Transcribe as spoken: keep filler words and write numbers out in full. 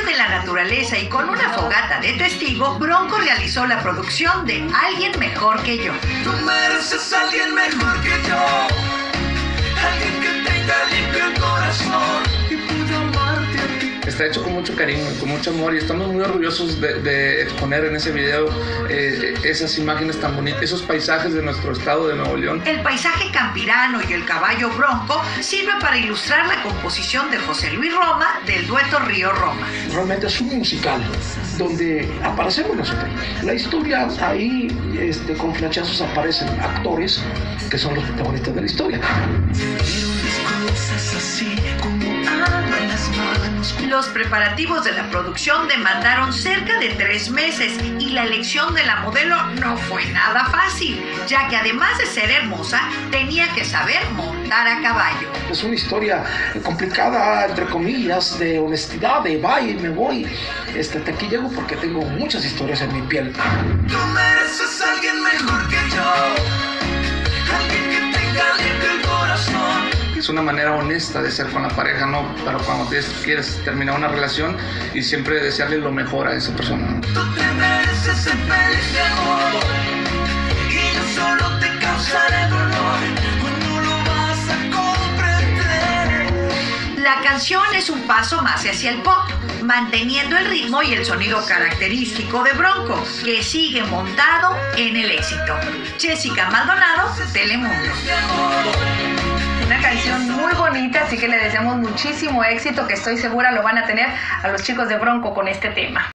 de la naturaleza y con una fogata de testigo, Bronco realizó la producción de Alguien Mejor Que Yo. Tú mereces a alguien mejor que yo, alguien que tenga limpio el corazón y pueda amarte a ti. Está hecho con mucho cariño, con mucho amor, y estamos muy orgullosos de, de exponer en ese video eh, esas imágenes tan bonitas, esos paisajes de nuestro estado de Nuevo León. El paisaje campirano y el caballo bronco sirve para ilustrar la composición de José Luis Roma del dueto Río Roma. Realmente es un musical donde aparecemos nosotros. La historia, ahí este, con flachazos aparecen actores que son los protagonistas de la historia. Los preparativos de la producción demandaron cerca de tres meses y la elección de la modelo no fue nada fácil, ya que además de ser hermosa, tenía que saber montar a caballo. Es una historia complicada, entre comillas, de honestidad, de va y me voy. Este, hasta aquí llego porque tengo muchas historias en mi piel. Tú mereces a alguien mejor que yo, alguien que tenga limpio el corazón. Es una manera honesta de ser con la pareja, ¿no? Pero cuando quieres terminar una relación y siempre desearle lo mejor a esa persona. Tú te mereces ser feliz, mi amor, y yo solo te causaré dolor cuando lo vas a comprender. La canción es un paso más hacia el pop, manteniendo el ritmo y el sonido característico de Bronco, que sigue montado en el éxito. Jessica Maldonado, Telemundo. Una canción muy bonita, así que le deseamos muchísimo éxito, que estoy segura lo van a tener a los chicos de Bronco con este tema.